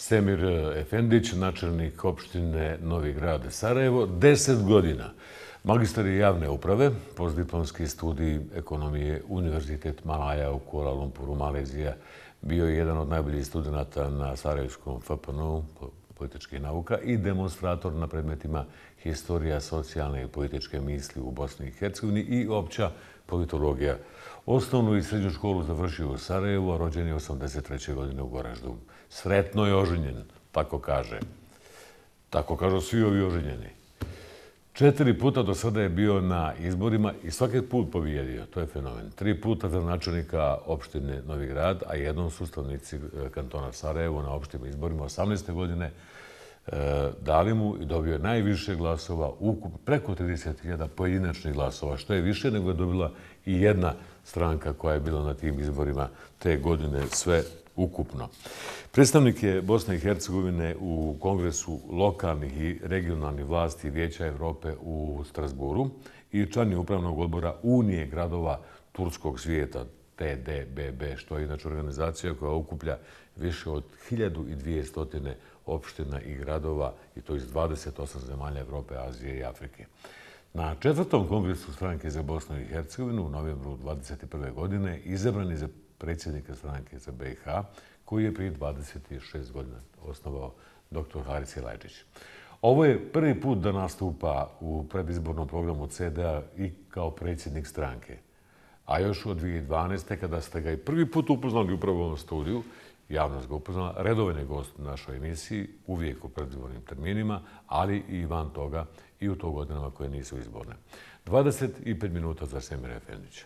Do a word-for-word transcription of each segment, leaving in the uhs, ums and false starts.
Semir Efendić, načelnik opštine Novi Grad Sarajevo, deset godina. Magistar je javne uprave, postdiplomski studij ekonomije, Univerzitet Malaja u Kuala Lumpuru, Malezija. Bio je jedan od najboljih studenta na Sarajevskom F P N U, političkih nauka, i demonstrator na predmetima historija socijalne i političke misli u Bosni i Hercegovini i opća politologija. Osnovnu i srednju školu završio u Sarajevu, a rođen je osamdeset treće godine u Goraždu. Sretno je oženjen, tako kaže. Tako kažu svi ovi oženjeni. Četiri puta do sada je bio na izborima i svaki put pobijedio. To je fenomen. Tri puta za načelnika opštine Novi Grad, a jednom su ustavnici kantona Sarajevo na opštim izborima osamnaeste godine dali mu i dobio je najviše glasova, preko trideset hiljada pojedinačnih glasova, što je više nego je dobila i jedna stranka koja je bila na tim izborima te godine, sve ukupno. Predstavnik je Bosne i Hercegovine u Kongresu lokalnih i regionalnih vlasti Vijeća Evrope u Strasburu i član je upravnog odbora Unije gradova Turskog svijeta, T D B B, što je inače organizacija koja okuplja više od hiljadu dvjesto opština i gradova, i to iz dvadeset osam zemalja Evrope, Azije i Afrike. Na četvrtom kongresu stranke za Bosnu i Hercegovinu u novembru dvadeset prve godine izabran je za predsjednika stranke za B i H, koji je prije dvadeset šest godina osnovao doktor Haris Silajdžić. Ovo je prvi put da nastupa u predizbornom programu C D A i kao predsjednik stranke. A još od dvije hiljade dvanaeste. kada ste ga i prvi put upoznali upravo u ovom studiju, javnost ga upoznala, redovan je gost u našoj emisiji, uvijek u predizbornim terminima, ali i van toga i u to godinama koje nisu izborne. dvadeset pet minuta za Semira Efendića.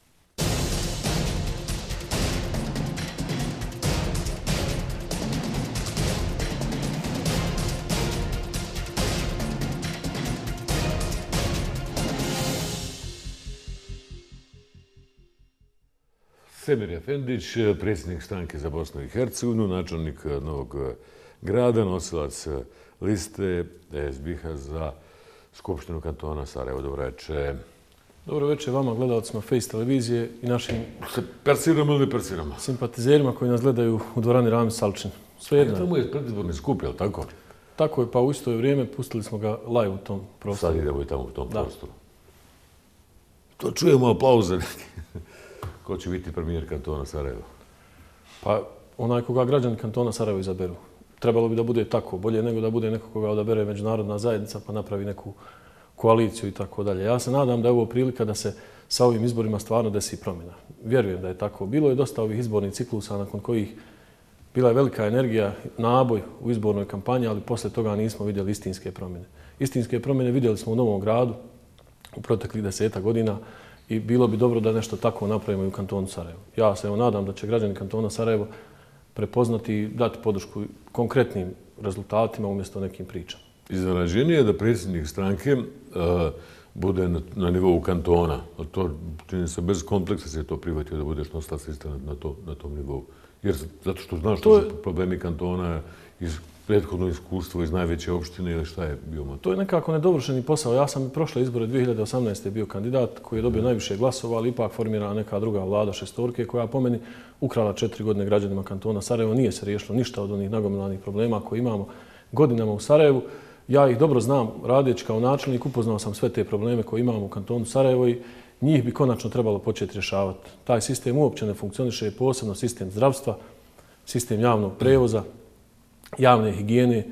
Semir Efendić, predsjednik stranke za Bosnu i Hercegovinu, načelnik Novog Grada, nosilac liste S B I H-a za Skupštinu kantona Sarajevo. Dobro večer. Dobro večer vama, gledalcima Face televizije i našim se persiramo ili persiramo? Simpatizerima koji nas gledaju u dvorani Rami Salčin. Sve jedno. Tamo je predizborni skup, je li tako? Tako je, pa u isto vrijeme pustili smo ga live u tom prostoru. Sad idemo i tamo u tom prostoru. To čujemo aplauze. Ko će biti premijer kantona Sarajevo? Pa onaj koga građani kantona Sarajevo izaberu. Trebalo bi da bude tako, bolje nego da bude neko koga odabere međunarodna zajednica pa napravi neku koaliciju i tako dalje. Ja se nadam da je ovo prilika da se sa ovim izborima stvarno desi promjena. Vjerujem da je tako. Bilo je dosta ovih izbornih ciklusa nakon kojih bila je velika energija, naboj u izbornoj kampanji, ali poslije toga nismo vidjeli istinske promjene. Istinske promjene vidjeli smo u Novom Gradu u proteklih deseta godina i bilo bi dobro da nešto tako napravimo i u kantonu Sarajevo. Ja se evo nadam da će građani kantona Sarajevo prepoznati i dati podršku konkretnim rezultatima umjesto nekim pričama. Iznenađenje je da predsjednik stranke bude na nivou kantona. To čini se bez kompleksa se to prihvatio da budeš nosilac liste na tom nivou. Jer zato što znaš što su problemi kantona iz prethodno iskustvo iz najveće opštine ili šta je bio motiv? To je nekako nedovršeni posao. Ja sam prošle izbore dvije hiljade osamnaeste. bio kandidat koji je dobio najviše glasova, ali ipak formirana neka druga vlada šestorke koja po meni ukrala četiri godine građanima kantona Sarajevo. Nije se riješilo ništa od onih nagomilanih problema koje imamo godinama u Sarajevu. Ja ih dobro znam, radeći kao načelnik, upoznao sam sve te probleme koje imamo u kantonu Sarajevo i njih bi konačno trebalo početi rješavati. Taj sistem uopće ne funkcioniše, posebno sistem zdravstva, sistem javnog prevoza, javne higijene,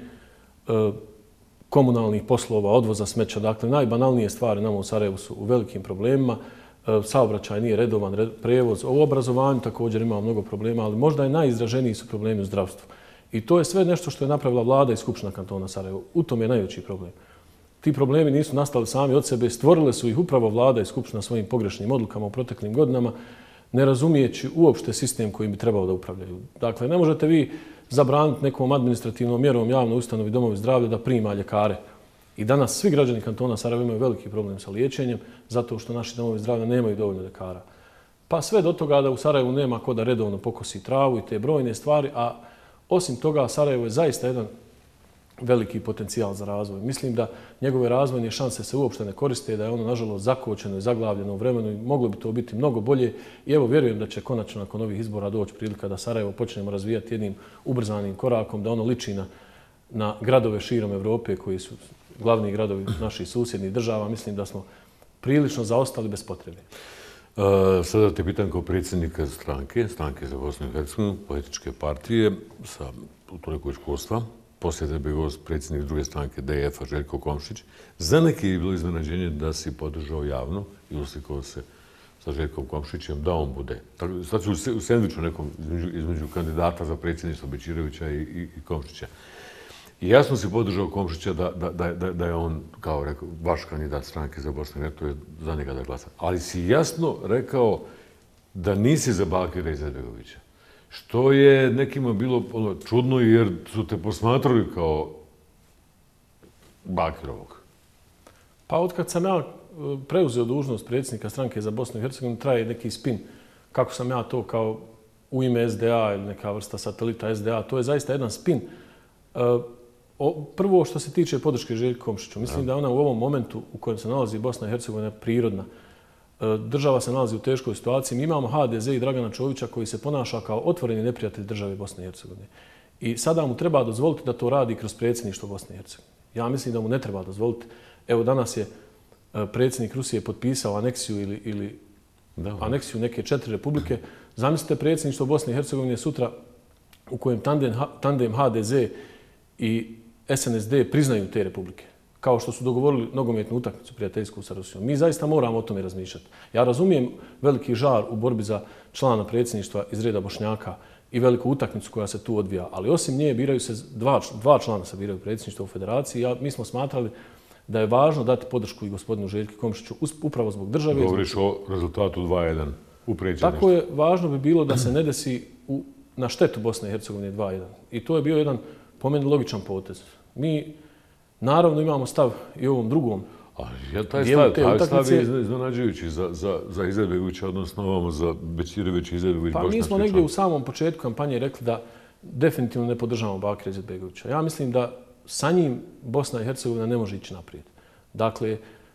komunalnih poslova, odvoza smeća. Dakle, najbanalnije stvari nama u Sarajevu su u velikim problemima. Saobraćaj nije redovan prevoz. U obrazovanju također ima mnogo problema, ali možda je najizraženiji su problemi u zdravstvu. I to je sve nešto što je napravila vlada i Skupština kantona Sarajevo. U tom je najveći problem. Ti problemi nisu nastali sami od sebe, stvorile su ih upravo vlada i Skupština svojim pogrešnim odlukama u proteklim godinama, ne razumijeći uopšte sistem kojim bi trebalo da upravljaju. Dakle, ne možete vi zabraniti nekom administrativnom mjerom javnoj ustanovi domovi zdravlja da prima ljekare. I danas svi građani kantona Sarajevo imaju veliki problem sa liječenjem zato što naši domovi zdravlja nemaju dovoljno ljekara. Pa sve do toga da u Sarajevu nema ko da redovno pokosi travu i te brojne stvari, a osim toga Sarajevo je zaista jedan veliki potencijal za razvoj. Mislim da njegove razvojne šanse se uopšte ne koriste, da je ono nažalost zakočeno i zaglavljeno u vremenu i moglo bi to biti mnogo bolje. I evo vjerujem da će konačno nakon ovih izbora doći prilika da Sarajevo počnemo razvijati jednim ubrzanim korakom, da ono liči na, na gradove širom Evrope koji su glavni gradovi naših susjednih država. Mislim da smo prilično zaostali bez potrebe. Uh, sada te pitam kao predsjednika stranke, stranke za Bosnu i Hercegovinu, političke partije sa toliko školstva. Poslije tebe je predsjednik druge stranke D F-a Željko Komšić. Za neki je bilo iznenađenje da si podržao javno i uslikao se sa Željkom Komšićem da on bude. Tako, sad ću u sendviču nekom između, između kandidata za predsjedništvo Bećirovića i, i, i Komšića. I jasno si podržao Komšića da, da, da, da je on, kao rekao, vaš kandidat stranke za Bosnu i Hercegovinu, za njega da glasa. Ali si jasno rekao da nisi za Bakira Izetbegovića. Što je nekima bilo ono, čudno jer su te posmatrali kao Bakirovog. Pa otkad sam ja preuzeo dužnost predsjednika stranke za Bosnu i Hercegovinu, traje neki spin kako sam ja to kao u ime S D A ili neka vrsta satelita S D A. To je zaista jedan spin. Prvo što se tiče podrške Željku Komšiću, mislim da ona u ovom momentu u kojem se nalazi Bosna i Hercegovina prirodna. Država se nalazi u teškoj situaciji. Mi imamo H D Z i Dragana Čovića koji se ponaša kao otvoreni neprijatelj države Bosne i Hercegovine. I sada mu treba dozvoliti da to radi kroz predsjedništvo Bosne i Hercegovine. Ja mislim da mu ne treba dozvoliti. Evo danas je predsjednik Rusije potpisao aneksiju ili, ili da, aneksiju neke četiri republike. Zamislite predsjedništvo Bosne i Hercegovine sutra u kojem tandem, tandem H D Z i S N S D priznaju te republike, kao što su dogovorili nogometnu utakmicu prijateljsku sa Rusijom. Mi zaista moramo o tome razmišljati. Ja razumijem veliki žar u borbi za člana predsjedništva iz reda Bošnjaka i veliku utakmicu koja se tu odvija, ali osim nje biraju se dva, dva člana se biraju predsjedništva u federaciji. Ja, mi smo smatrali da je važno dati podršku i gospodinu Željku Komšiću upravo zbog države. Govoriš o rezultatu dva jedan u predsjedništvu. Tako je, važno bi bilo da se ne desi u, na štetu Bosne i Hercegovine dva jedan. I to je bio jedan, po meni, logičan potez. Mi naravno imamo stav i ovom drugom. A ja, taj stav, taj stav je iznenađujući za, za, za Izetbegovića, odnosno ovamo za Bećirovića i Izetbegovića. Pa mi smo negdje u samom početku kampanje rekli da definitivno ne podržavamo Bakira Izetbegovića. Ja mislim da sa njim Bosna i Hercegovina ne može ići naprijed. Dakle,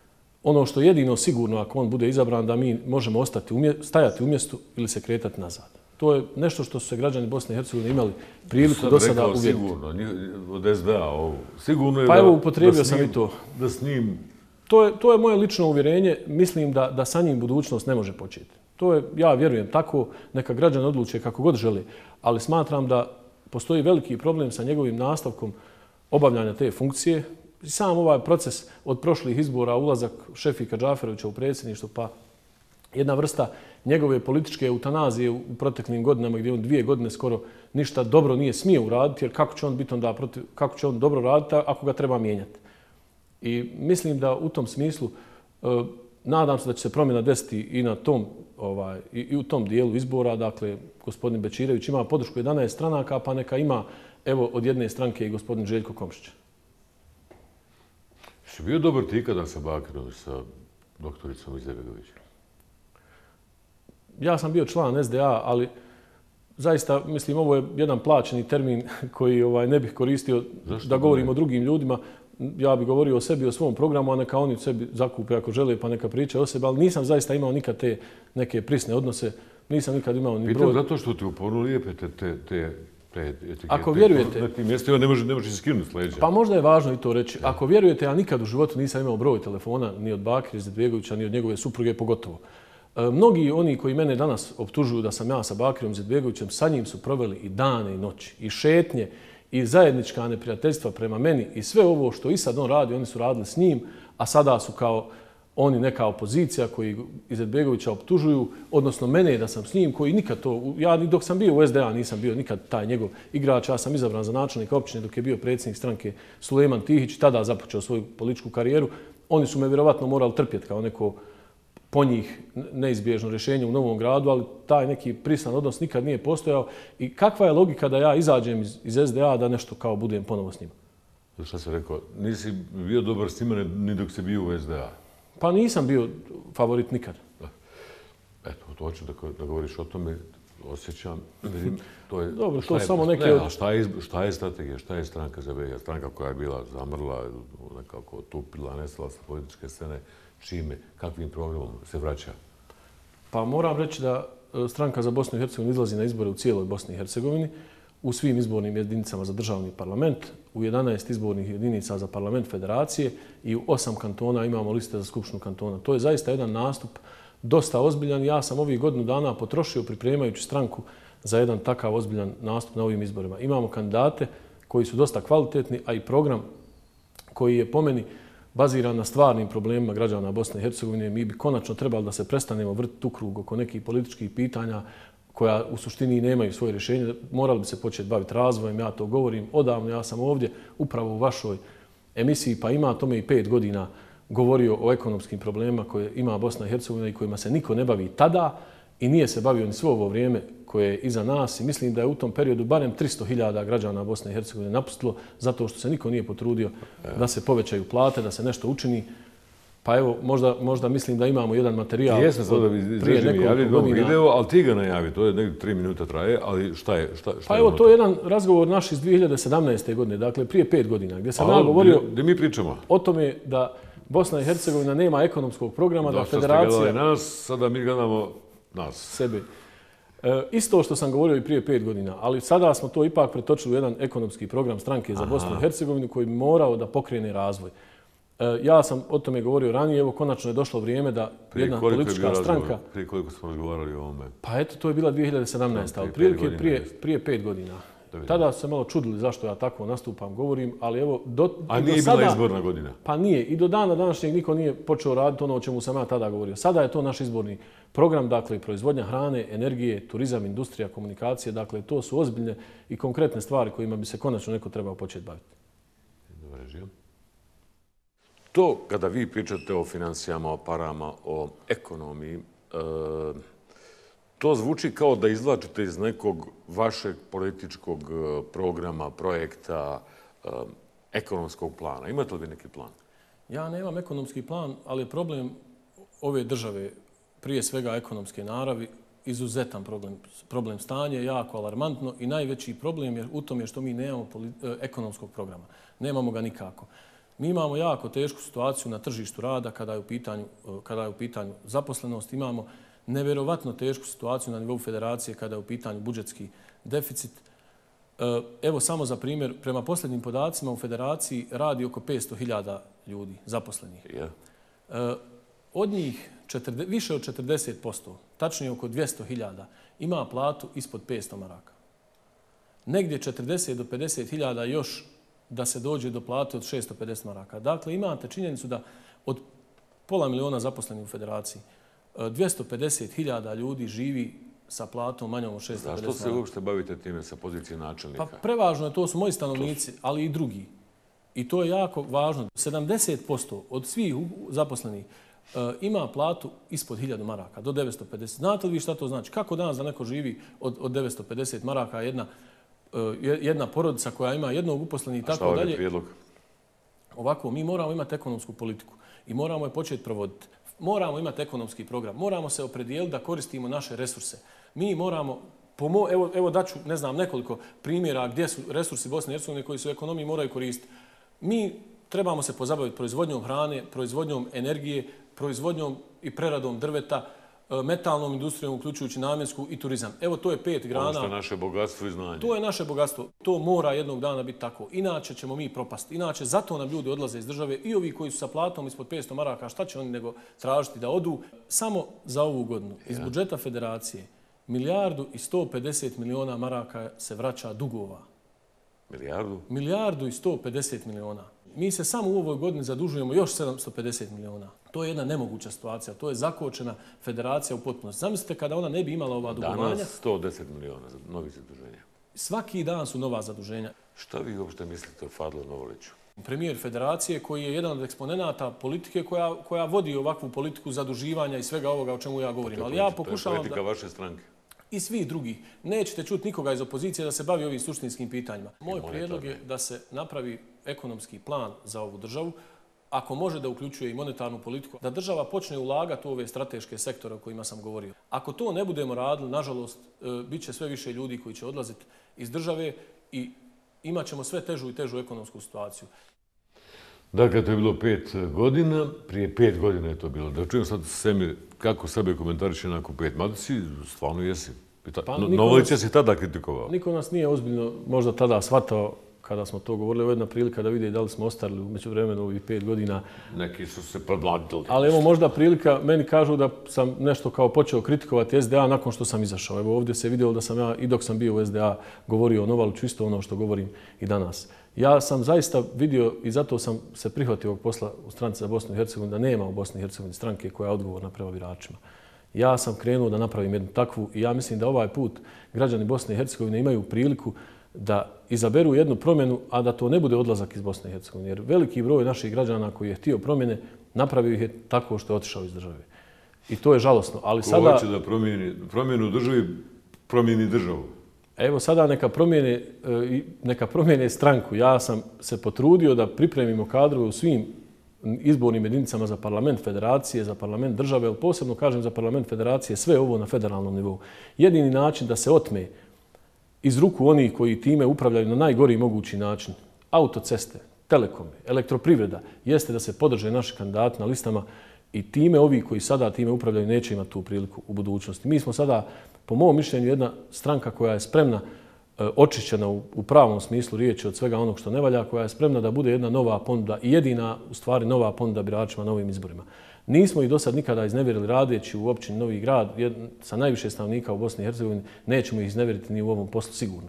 ono što je jedino sigurno ako on bude izabran da mi možemo ostati umje, stajati u mjestu ili se kretati nazad. To je nešto što su se građani Bosne i Hercegovine imali priliku do sada uvjeriti. Sigurno, od S D A ovo. Sigurno je pa da, evo, upotrijebio da, sam i to. da s njim... To je, to je moje lično uvjerenje. Mislim da, da sa njim budućnost ne može početi. To je, ja vjerujem tako, neka građani odluče kako god žele, ali smatram da postoji veliki problem sa njegovim nastavkom obavljanja te funkcije. Sam ovaj proces od prošlih izbora, ulazak Šefika Džaferovića u predsjedništvo, pa jedna vrsta njegove političke eutanazije u proteklim godinama gdje on dvije godine skoro ništa dobro nije smio uraditi, jer kako će on biti onda protiv, kako će on dobro raditi ako ga treba mijenjati. I mislim da u tom smislu eh, nadam se da će se promjena desiti i na tom ovaj i, i u tom dijelu izbora. Dakle, gospodin Bećirović ima podršku jedanaest stranaka, pa neka ima evo od jedne stranke i gospodin Željko Komšić. Si bio dobar ti kada sa Bakirom, sa doktoricom Izetbegović? Ja sam bio član S D A, ali zaista, mislim, ovo je jedan plaćeni termin koji ovaj, ne bih koristio Zašto da govorim ne? o drugim ljudima. Ja bih govorio o sebi, o svom programu, a neka oni sebi zakupe ako žele, pa neka pričaju o sebi, ali nisam zaista imao nikad te neke prisne odnose. Nisam nikad imao ni broj. Pitam zato što ti uporno lijepe te, te, te, te etikete. Ako vjerujete... Na tim mjestima ne može, ne može se skinuti s leđa. Pa možda je važno i to reći. Ja. Ako vjerujete, ja nikad u životu nisam imao broj telefona ni od Bakira Izetbegovića, ni od njegove supruge, pogotovo. E, mnogi oni koji mene danas optužuju da sam ja sa Bakirom Izetbegovićem, sa njim su proveli i dane i noći, i šetnje, i zajednička neprijateljstva prema meni, i sve ovo što i sad on radi, oni su radili s njim, a sada su kao oni neka opozicija koji Izetbegovića optužuju, odnosno mene da sam s njim, koji nikad to, ja dok sam bio u S D A nisam bio nikad taj njegov igrač, ja sam izabran za načelnika općine dok je bio predsjednik stranke Sulejman Tihić, tada započeo svoju političku karijeru. Oni su me vjerovatno morali trpjeti kao neko po njih neizbježno rješenje u Novom Gradu, ali taj neki prisan odnos nikad nije postojao. I kakva je logika da ja izađem iz, iz S D A da nešto kao budem ponovo s njima? Šta sam rekao, nisi bio dobar s njima ni dok si bio u S D A? Pa nisam bio favorit nikad. Eto, to hoću da, da govoriš o tome. osjećam. Vidim, to je, Dobro, šta to je, samo neke ne, od- a šta je, izb- šta je strategija, šta je stranka za B iH? Stranka koja je bila zamrla, nekako tupila, nestala sa političke scene, čime, kakvim programom se vraća? Pa moram reći da e, stranka za Bosnu i Hercegovinu izlazi na izbore u cijeloj Bosni i Hercegovini, u svim izbornim jedinicama za državni parlament, u jedanaest izbornih jedinica za parlament federacije i u osam kantona imamo liste za skupštinu kantona. To je zaista jedan nastup dosta ozbiljan. Ja sam ovih godinu dana potrošio pripremajući stranku za jedan takav ozbiljan nastup na ovim izborima. Imamo kandidate koji su dosta kvalitetni, a i program koji je po meni baziran na stvarnim problemima građana Bosne i Hercegovine. Mi bi konačno trebali da se prestanemo vrtiti u krug oko nekih političkih pitanja koja u suštini nemaju svoje rješenje. Morali bi se početi baviti razvojem, ja to govorim odavno, ja sam ovdje upravo u vašoj emisiji, pa ima tome i pet godina govorio o ekonomskim problemima koje ima Bosna i Hercegovina i kojima se niko ne bavi tada i nije se bavio ni svo ovo vrijeme koje je iza nas i mislim da je u tom periodu barem tristo hiljada građana Bosne i Hercegovine napustilo zato što se niko nije potrudio da se povećaju plate, da se nešto učini. Pa evo, možda, možda mislim da imamo jedan materijal. Jesam sad da bi prije mi nekoliko javili godina. video, ali ti ga najavi, to je negdje tri minuta traje, ali šta je? Šta, šta Pa je evo, unutra? to je jedan razgovor naš iz dvije hiljade sedamnaeste. godine, dakle prije pet godina, gdje sam A, ja govorio gdje mi pričamo? o tome da Bosna i Hercegovina nema ekonomskog programa, da, Da, što ste federacija gledali nas, sada mi gledamo nas. sebe. E, isto što sam govorio i prije pet godina, ali sada smo to ipak pretočili u jedan ekonomski program stranke za Aha. Bosnu i Hercegovinu koji bi morao da pokrene razvoj. E, ja sam o tome govorio ranije, evo konačno je došlo vrijeme da Prije jedna koliko je politička bio stranka... razgovor? Prije koliko smo razgovarali o ovome? Pa eto, to je bila dvije hiljade sedamnaeste. ali Prije pet prilike godina, prije, jeste. prije pet godina. Da vidim. Tada su se malo čudili zašto ja tako nastupam, govorim, ali evo, do, A i do nije sada, bila izborna godina? Pa nije. I do dana današnjeg niko nije počeo raditi ono o čemu sam ja tada govorio. Sada je to naš izborni program, dakle, proizvodnja hrane, energije, turizam, industrija, komunikacije, dakle, to su ozbiljne i konkretne stvari kojima bi se konačno neko trebao početi baviti. Dobar režim. To kada vi pričate o financijama, o parama, o ekonomiji, e, to zvuči kao da izvlačite iz nekog vašeg političkog e, programa, projekta, e, ekonomskog plana. Imate li vi neki plan? Ja nemam ekonomski plan, ali je problem ove države, prije svega ekonomske naravi, izuzetan problem. Problem stanje, jako alarmantno i najveći problem je u tome što mi nemamo poli- ekonomskog programa. Nemamo ga nikako. Mi imamo jako tešku situaciju na tržištu rada kada je u pitanju, kada je u pitanju zaposlenost. Imamo nevjerovatno tešku situaciju na nivou federacije kada je u pitanju budžetski deficit. Evo samo za primjer, prema posljednjim podacima u federaciji radi oko petsto hiljada ljudi zaposlenih. Yeah. Od njih četrde, više od četrdeset posto, tačnije oko dvjesto hiljada, ima platu ispod petsto maraka. Negdje četrdeset do pedeset hiljada još da se dođe do plate od šesto pedeset maraka. Dakle, imate činjenicu da od pola miliona zaposlenih u federaciji, dvjesto pedeset hiljada ljudi živi sa platom manjom od šesto pedeset maraka. Zašto se uopšte bavite time sa pozicije načelnika? Pa prevažno je, to su moji stanovnici, ali i drugi. I to je jako važno. sedamdeset posto od svih zaposlenih uh, ima platu ispod hiljadu maraka, do devetsto pedeset. Znate li vi šta to znači? Kako danas da neko živi od, od devetsto pedeset maraka, jedna, uh, jedna porodica koja ima jednog uposlenih i tako dalje? A šta je prijedlog? Ovako, mi moramo imati ekonomsku politiku i moramo je početi provoditi. Moramo imati ekonomski program, moramo se opredijeliti da koristimo naše resurse. Mi moramo, pomo, evo, evo daću, ne znam, nekoliko primjera gdje su resursi Bosne i Hercegovine koji se u ekonomiji moraju koristiti. Mi trebamo se pozabaviti proizvodnjom hrane, proizvodnjom energije, proizvodnjom i preradom drveta, metalnom industrijom, uključujući namjensku i turizam. Evo, to je pet grana. Ono što je naše bogatstvo i znanje. To je naše bogatstvo. To mora jednog dana biti tako. Inače ćemo mi propasti. Inače, zato nam ljudi odlaze iz države i ovi koji su sa platom ispod petsto maraka, šta će oni nego tražiti da odu? Samo za ovu godinu iz budžeta federacije milijardu i sto pedeset miliona maraka se vraća dugova. Milijardu? Milijardu i sto pedeset miliona. Mi se samo u ovoj godini zadužujemo još sedamsto pedeset miliona. To je jedna nemoguća situacija. To je zakočena federacija u potpunosti. Zamislite kada ona ne bi imala ova dugovanja. Danas sto deset miliona novih zaduženja. Svaki dan su nova zaduženja. Šta vi uopšte mislite o Fadlu Novoliću? Premijer federacije koji je jedan od eksponenata politike koja, koja vodi ovakvu politiku zaduživanja i svega ovoga o čemu ja govorim. Ali ja pokušavam da... To je politika da... vaše stranke. I svih drugih. Nećete čuti nikoga iz opozicije da se bavi ovim suštinskim pitanjima. Moj prijedlog je da se napravi ekonomski plan za ovu državu ako može da uključuje i monetarnu politiku, da država počne ulagati u ove strateške sektore o kojima sam govorio. Ako to ne budemo radili, nažalost, bit će sve više ljudi koji će odlaziti iz države i imat ćemo sve težu i težu ekonomsku situaciju. Dakle, to je bilo pet godina, prije pet godina je to bilo. Da čujem sad sebe, kako sebe komentariše nakon pet. Mada si, stvarno jesi. Pa, Novovića si tada kritikovao. Niko nas nije ozbiljno možda tada shvatao kada smo to govorili. Ovo je jedna prilika da vide da li smo ostarili u međuvremenu ovih pet godina. Neki su se predmladili. Ali evo možda prilika, meni kažu da sam nešto kao počeo kritikovati S D A nakon što sam izašao. Evo ovdje se vidjelo da sam ja i dok sam bio u S D A govorio o Novaluću isto ono što govorim i danas. Ja sam zaista vidio i zato sam se prihvatio ovog posla u stranci za Bosnu i Hercegovinu da nema u Bosni i Hercegovini stranke koja je odgovorna prema biračima. Ja sam krenuo da napravim jednu takvu i ja mislim da ovaj put građani Bosne i Hercegovine imaju priliku da izaberu jednu promjenu, a da to ne bude odlazak iz Bosne i Hercegovine. Jer veliki broj naših građana koji je htio promjene, napravio ih je tako što je otišao iz države. I to je žalosno. Ali Ko sada... hoće da promijeni, promjenu državi, promijeni državu. Evo sada neka promijene, neka promijene stranku. Ja sam se potrudio da pripremimo kadrove u svim izbornim jedinicama za parlament federacije, za parlament države, ali posebno kažem za parlament federacije, sve ovo na federalnom nivou. Jedini način da se otme iz ruku onih koji time upravljaju na najgori mogući način, autoceste, telekome, elektroprivreda, jeste da se podrže naši kandidati na listama i time ovi koji sada time upravljaju neće imati tu priliku u budućnosti. Mi smo sada, po mom mišljenju, jedna stranka koja je spremna, očišćena u pravom smislu riječi od svega onog što ne valja, koja je spremna da bude jedna nova ponuda i jedina, u stvari, nova ponuda biračima na ovim izborima. Nismo ih do sad nikada iznevjerili radeći u općini Novi Grad sa najviše stanovnika u Bosni i Hercegovini. Nećemo ih iznevjeriti ni u ovom poslu sigurno.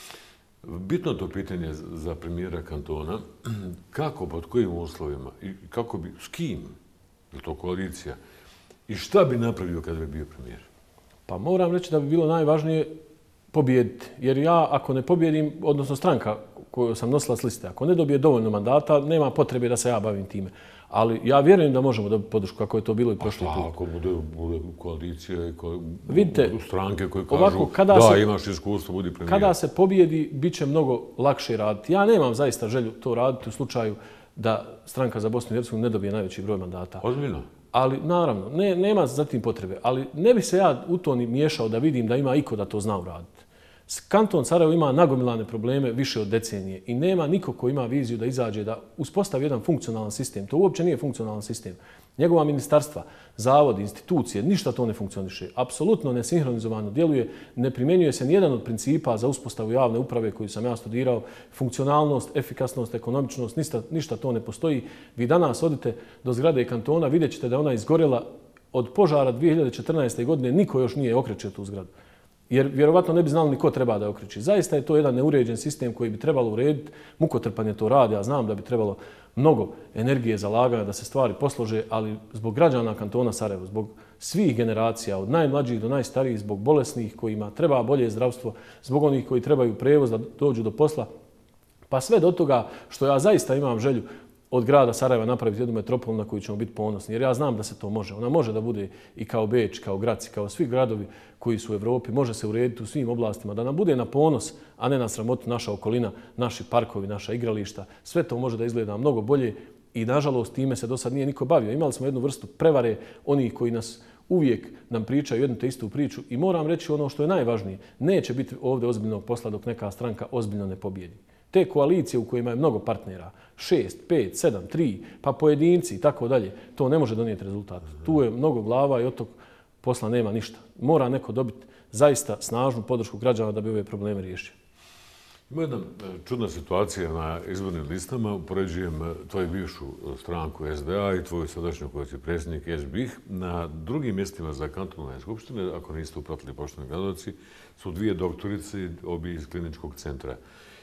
Bitno to pitanje za premijera kantona. Kako, pod kojim uslovima i kako bi, s kim, je to koalicija, i šta bi napravio kada bi bio premijer? Pa moram reći da bi bilo najvažnije pobijediti. Jer ja ako ne pobjedim, odnosno stranka koju sam nosila s liste, ako ne dobije dovoljno mandata, nema potrebe da se ja bavim time. Ali ja vjerujem da možemo dobiti podršku kako je to bilo i prošli put. A ako bude, bude koalicija i ko, vidite, stranke koje kažu ovako, kada da se, imaš iskustvo, budi premijer. Kada se pobjedi, bit će mnogo lakše raditi. Ja nemam zaista želju to raditi u slučaju da stranka za Bosnu i Hercegovinu ne dobije najveći broj mandata. Ozbiljno? Ali naravno, ne, nema za tim potrebe. Ali ne bi se ja u to ni miješao da vidim da ima iko da to zna uraditi. Kanton Sarajevo ima nagomilane probleme više od decenije i nema niko ko ima viziju da izađe, da uspostavi jedan funkcionalan sistem. To uopće nije funkcionalan sistem. Njegova ministarstva, zavodi, institucije, ništa to ne funkcioniše. Apsolutno nesinhronizovano djeluje, ne primjenjuje se nijedan od principa za uspostavu javne uprave koju sam ja studirao. Funkcionalnost, efikasnost, ekonomičnost, ništa, ništa to ne postoji. Vi danas odite do zgrade kantona, vidjet ćete da ona izgorjela od požara dvije hiljade četrnaeste. godine, niko još nije okrečio tu zgradu. Jer vjerovatno ne bi znali ni ko treba da je okreći. Zaista je to jedan neuređen sistem koji bi trebalo urediti. Mukotrpan je to radi, ja znam da bi trebalo mnogo energije zalaganja da se stvari poslože, ali zbog građana kantona Sarajevo, zbog svih generacija, od najmlađih do najstarijih, zbog bolesnih kojima treba bolje zdravstvo, zbog onih koji trebaju prevoz da dođu do posla, pa sve do toga što ja zaista imam želju od grada Sarajeva napraviti jednu metropolu na koju ćemo biti ponosni. Jer ja znam da se to može. Ona može da bude i kao Beč, kao Graci, kao svi gradovi koji su u Evropi. Može se urediti u svim oblastima. Da nam bude na ponos, a ne na sramotu naša okolina, naši parkovi, naša igrališta. Sve to može da izgleda mnogo bolje i nažalost time se do sad nije niko bavio. Imali smo jednu vrstu prevare onih koji nas uvijek nam pričaju jednu te istu priču i moram reći ono što je najvažnije. Neće biti ovdje ozbiljnog posla dok neka stranka ozbiljno ne pobjedi. Te koalicije u kojima je mnogo partnera, šest, pet, sedam, tri, pa pojedinci i tako dalje, to ne može donijeti rezultat. Tu je mnogo glava i od tog posla nema ništa. Mora neko dobiti zaista snažnu podršku građana da bi ove probleme riješio. Ima jedna čudna situacija na izbornim listama. Upoređujem tvoju bivšu stranku S D A i tvoju sadašnju koja si predsjednik S B I H. Na drugim mjestima za kantonalne skupštine, ako niste upratili poštovani gledalci, su dvije doktorice, obi iz kliničkog centra.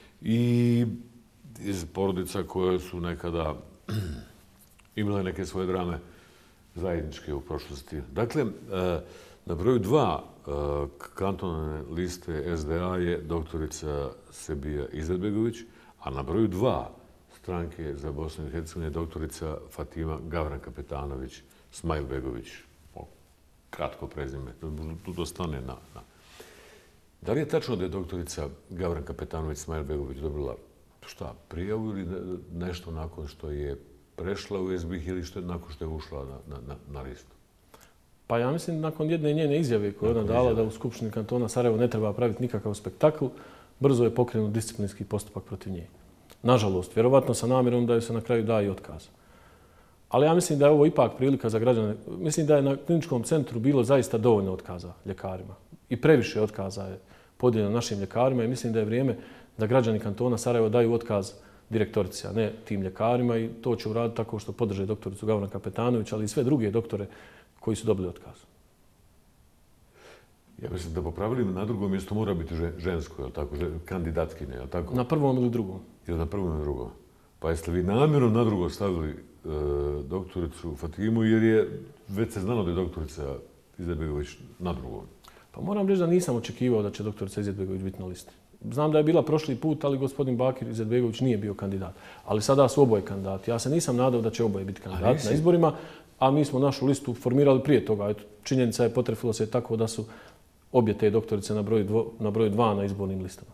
I iz porodica koje su nekada imale neke svoje drame zajedničke u prošlosti. Dakle, na broju dva kantonalne liste S D A je doktorica Sebija Izetbegović, a na broju dva stranke za Bosnu i Hercegovinu je doktorica Fatima Gavran-Kapetanović Smajlbegović. Kratko prezime, tu to stane na... na. Da li je tačno da je doktorica Gavran-Kapetanović Smajlbegović dobila šta, prijavu ili nešto nakon što je prešla u S B I H ili što, nakon što je ušla na, na, na listu? Pa ja mislim nakon jedne njene izjave koje je ona dala da u Skupštini kantona Sarajevo ne treba praviti nikakav spektakl, brzo je pokrenut disciplinski postupak protiv nje. Nažalost, vjerovatno sa namjerom da joj se na kraju da i otkaz. Ali ja mislim da je ovo ipak prilika za građane. Mislim da je na kliničkom centru bilo zaista dovoljno otkaza ljekarima. I previše otkaza je podijeljeno našim ljekarima i mislim da je vrijeme da građani kantona Sarajevo daju otkaz direktorici, a ne tim ljekarima i to će uraditi tako što podrže doktoricu Gavran Kapetanović, ali i sve druge doktore koji su dobili otkaz. Ja mislim da po pravilima na drugom mjestu mora biti žensko, je tako? Kandidatkinje, je tako? Na prvom ili drugom. Ili na prvom ili drugom. Pa jeste vi namjerno na drugo stavili e, doktoricu Fatimu jer je već se znalo da je doktorica Izetbegović na drugom? Pa moram reći da nisam očekivao da će doktorica Izetbegović biti na listi. Znam da je bila prošli put, ali gospodin Bakir Izetbegović nije bio kandidat. Ali sada su oboje kandidati. Ja se nisam nadao da će oboje biti kandidati na izborima, a mi smo našu listu formirali prije toga. Eto, činjenica je potrefilo se tako da su obje te doktorice na broju, dvo, na broju dva na izbornim listama.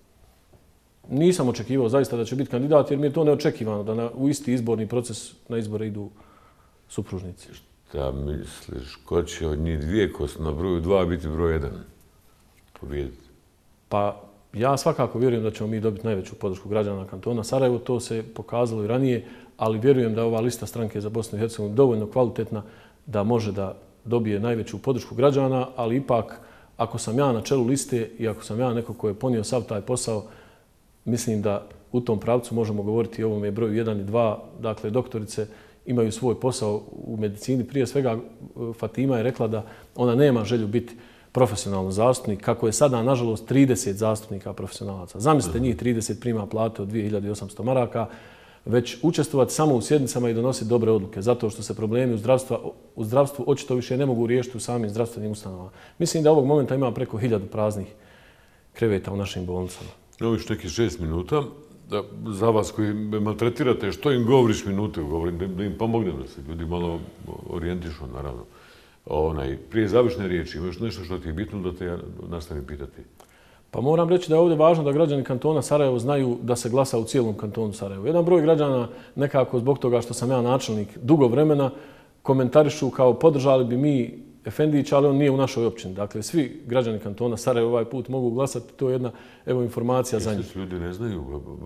Nisam očekivao zaista da će biti kandidat jer mi je to neočekivano da na, u isti izborni proces na izbore idu supružnici. Šta misliš, ko će od njih dvije ko su na broju dva biti broj jedan pobijediti? Pa ja svakako vjerujem da ćemo mi dobiti najveću podršku građana kantona Sarajevo. To se pokazalo i ranije, ali vjerujem da ova lista stranke za Bosnu i Hercegovinu dovoljno kvalitetna da može da dobije najveću podršku građana, ali ipak ako sam ja na čelu liste i ako sam ja neko ko je ponio sav taj posao, mislim da u tom pravcu možemo govoriti o ovome broju jedan i dva. Dakle, doktorice imaju svoj posao u medicini. Prije svega, Fatima je rekla da ona nema želju biti profesionalno zastupnik, kako je sada, nažalost, trideset zastupnika profesionalaca. Zamislite, njih trideset prima plate od dvije hiljade osamsto maraka, već učestvovati samo u sjednicama i donositi dobre odluke, zato što se problemi u, zdravstva, u zdravstvu očito više ne mogu riješiti u samim zdravstvenim ustanovama. Mislim da ovog momenta ima preko hiljadu praznih kreveta u našim bolnicama. Ovo što neki šest minuta, da, za vas koji me maltretirate, što im govoriš minute, govorim da, da im pomognem, da se ljudi malo orijentišu, naravno. Onaj, prije završne riječi, imaš nešto što ti je bitno da te ja nastavim pitati? Pa moram reći da je ovdje važno da građani kantona Sarajevo znaju da se glasa u cijelom kantonu Sarajevo. Jedan broj građana, nekako zbog toga što sam ja načelnik dugo vremena, komentarišu kao podržali bi mi Efendića, ali on nije u našoj općini. Dakle, svi građani kantona Sarajevo ovaj put mogu glasati. To je jedna evo, informacija za njih. Jeste ljudi ne znaju?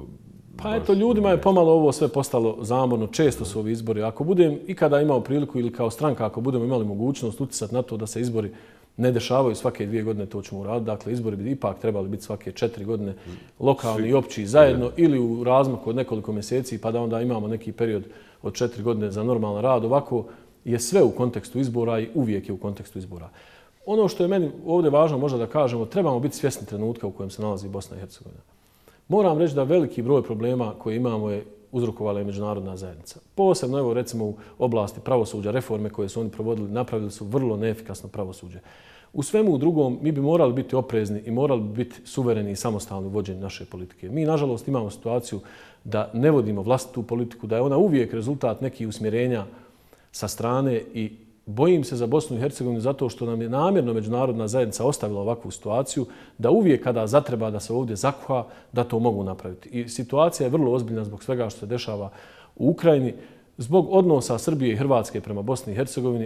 Pa eto, ljudima je pomalo ovo sve postalo zamorno. Često su ovi izbori. Ako budem ikada imao priliku ili kao stranka, ako budemo imali mogućnost uticati na to da se izbori ne dešavaju svake dvije godine, to ćemo uraditi. Dakle, izbori bi ipak trebali biti svake četiri godine, lokalni i opći zajedno ili u razmaku od nekoliko mjeseci, pa da onda imamo neki period od četiri godine za normalan rad. Ovako je sve u kontekstu izbora i uvijek je u kontekstu izbora. Ono što je meni ovdje važno možda da kažemo, trebamo biti svjesni trenutka u kojem se nalazi Bosna i Hercegovina. Moram reći da veliki broj problema koje imamo je uzrokovala i međunarodna zajednica. Posebno, evo, recimo u oblasti pravosuđa, reforme koje su oni provodili, napravili su vrlo neefikasno pravosuđe. U svemu drugom mi bi morali biti oprezni i morali bi biti suvereni i samostalni u vođenju naše politike. Mi, nažalost, imamo situaciju da ne vodimo vlastitu politiku, da je ona uvijek rezultat nekih usmjerenja sa strane i bojim se za Bosnu i Hercegovinu zato što nam je namjerno međunarodna zajednica ostavila ovakvu situaciju da uvijek kada zatreba da se ovdje zakuha, da to mogu napraviti. I situacija je vrlo ozbiljna zbog svega što se dešava u Ukrajini. Zbog odnosa Srbije i Hrvatske prema Bosni i Hercegovini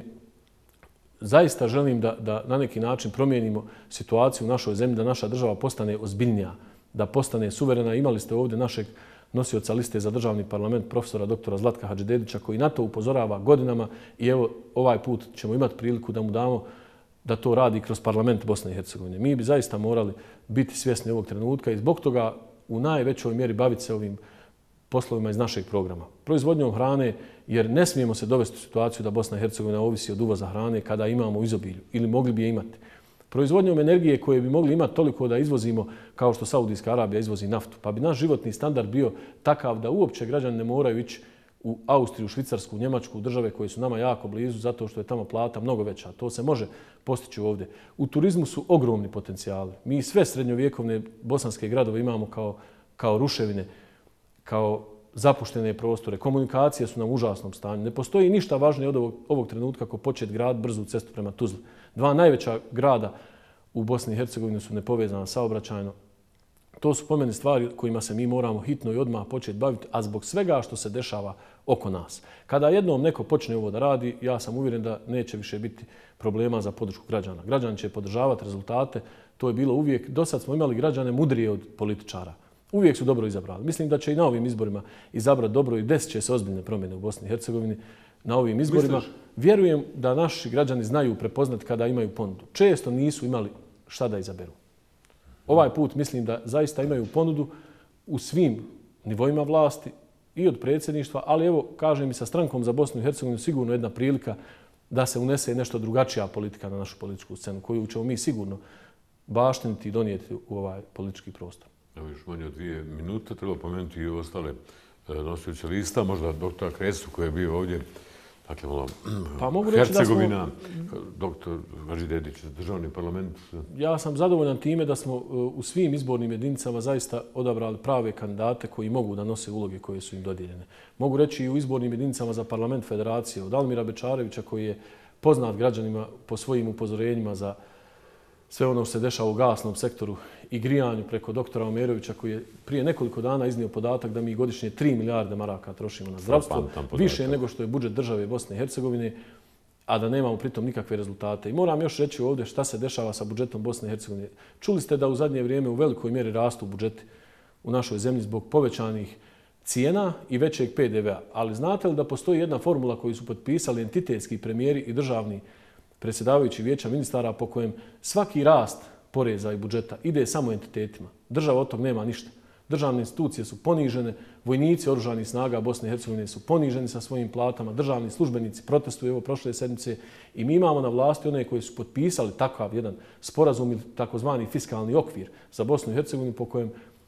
zaista želim da, da na neki način promijenimo situaciju u našoj zemlji, da naša država postane ozbiljnija, da postane suverena. Imali ste ovdje našeg nosioca liste za državni parlament, profesora doktora Zlatka Hadžidedića, koji na to upozorava godinama i evo ovaj put ćemo imati priliku da mu damo da to radi kroz parlament Bosne i Hercegovine. Mi bi zaista morali biti svjesni ovog trenutka i zbog toga u najvećoj mjeri baviti se ovim poslovima iz našeg programa. Proizvodnjom hrane, jer ne smijemo se dovesti u situaciju da Bosna i Hercegovina ovisi od uvoza hrane kada imamo u izobilju ili mogli bi je imati. Proizvodnjom energije koje bi mogli imati toliko da izvozimo kao što Saudijska Arabija izvozi naftu. Pa bi naš životni standard bio takav da uopće građani ne moraju ići u Austriju, Švicarsku, Njemačku, države koje su nama jako blizu zato što je tamo plata mnogo veća. To se može postići ovdje. U turizmu su ogromni potencijali. Mi sve srednjovjekovne bosanske gradove imamo kao, kao ruševine, kao zapuštene prostore. Komunikacije su nam u užasnom stanju. Ne postoji ništa važnije od ovog, ovog trenutka kako početi grad brzu cestu prema Tuzli. Dva najveća grada u Bosni i Hercegovini su nepovezana saobraćajno. to su po meni stvari kojima se mi moramo hitno i odmah početi baviti, a zbog svega što se dešava oko nas. Kada jednom neko počne ovo da radi, ja sam uvjeren da neće više biti problema za podršku građana. Građani će podržavati rezultate, to je bilo uvijek. Do sad smo imali građane mudrije od političara. Uvijek su dobro izabrali. Mislim da će i na ovim izborima izabrati dobro i desit će se ozbiljne promjene u Bosni i Hercegovini na ovim izborima. Misliš? Vjerujem da naši građani znaju prepoznati kada imaju ponudu. Često nisu imali šta da izaberu. Ovaj put mislim da zaista imaju ponudu u svim nivoima vlasti i od predsjedništva, ali evo, kažem i sa strankom za Bosnu i Hercegovinu sigurno jedna prilika da se unese nešto drugačija politika na našu političku scenu, koju ćemo mi sigurno baštiniti i donijeti u ovaj politički prostor. Evo još manje od dvije minute, treba pomenuti i ostale nosioće lista, možda doktora Kresu koji je bio ovdje, dakle, malo pa mogu reći Hercegovina, da smo, doktor Hadži Dedić, državni parlament. Ja sam zadovoljan time da smo u svim izbornim jedinicama zaista odabrali prave kandidate koji mogu da nose uloge koje su im dodijeljene. Mogu reći i u izbornim jedinicama za parlament federacije od Almira Bečarevića koji je poznat građanima po svojim upozorenjima za sve ono što se dešava u gasnom sektoru i grijanju preko doktora Omerovića koji je prije nekoliko dana iznio podatak da mi godišnje tri milijarde maraka trošimo na zdravstvo, više nego što je budžet države Bosne i Hercegovine, a da nemamo pritom nikakve rezultate. I moram još reći ovdje šta se dešava sa budžetom Bosne i Hercegovine. Čuli ste da u zadnje vrijeme u velikoj mjeri rastu budžeti u našoj zemlji zbog povećanih cijena i većeg P D V-a. Ali znate li da postoji jedna formula koju su potpisali entitetski premijeri i državni predsjedavajući vijeća ministara po kojem svaki rast poreza i budžeta ide samo entitetima. Država od tog nema ništa. Državne institucije su ponižene, vojnici oružanih snaga Bosne i Hercegovine su poniženi sa svojim platama, državni službenici protestuju evo prošle sedmice i mi imamo na vlasti one koji su potpisali takav jedan sporazum ili takozvani fiskalni okvir za Bosnu i Hercegovinu po kojem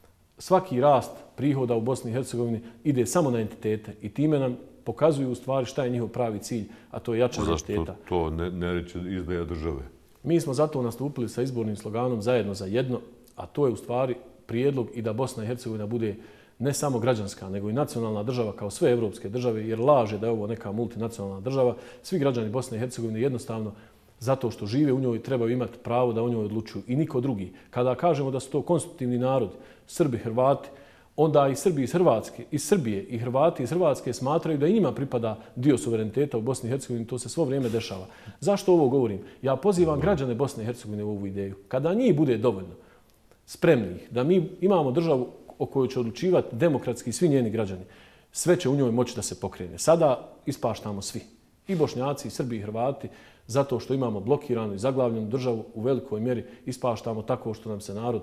svaki rast prihoda u Bosni i Hercegovini ide samo na entitete i time nam pokazuju u stvari šta je njihov pravi cilj, a to je jačanje entiteta. Zašto to ne, ne reći izdaja države? Mi smo zato nastupili sa izbornim sloganom zajedno za jedno, a to je u stvari prijedlog i da Bosna i Hercegovina bude ne samo građanska, nego i nacionalna država kao sve evropske države, jer laže da je ovo neka multinacionalna država. Svi građani Bosne i Hercegovine jednostavno zato što žive u njoj trebaju imati pravo da o njoj odlučuju i niko drugi. Kada kažemo da su to konstitutivni narodi, Srbi, Hrvati, onda i Srbi iz Hrvatske, iz Srbije i Hrvati iz Hrvatske smatraju da i njima pripada dio suvereniteta u Bosni i Hercegovini. To se svo vrijeme dešava. Zašto ovo govorim? Ja pozivam građane Bosne i Hercegovine u ovu ideju. Kada njih bude dovoljno spremnih, da mi imamo državu o kojoj će odlučivati demokratski svi njeni građani, sve će u njoj moći da se pokrene. Sada ispaštamo svi. I Bošnjaci, i Srbi, i Hrvati, zato što imamo blokiranu i zaglavljenu državu u velikoj mjeri ispaštamo tako što nam se narod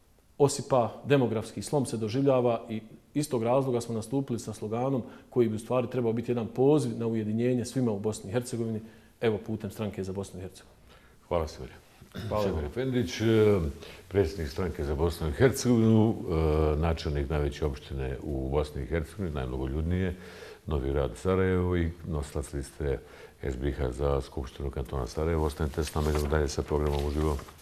osipa, demografski slom se doživljava i iz tog razloga smo nastupili sa sloganom koji bi u stvari trebao biti jedan poziv na ujedinjenje svima u Bosni i Hercegovini, evo putem stranke za Bosnu i Hercegovinu. Hvala Sever. Hvala. Sever Efendić, predsjednik stranke za Bosnu i Hercegovinu, načelnik najveće opštine u Bosni i Hercegovini, najmnogoljudnije, Novi Grad Sarajevo i nosilac liste S B H za Skupštinu kantona Sarajevo. Ostanite s nama, idemo dalje sa programom uživo.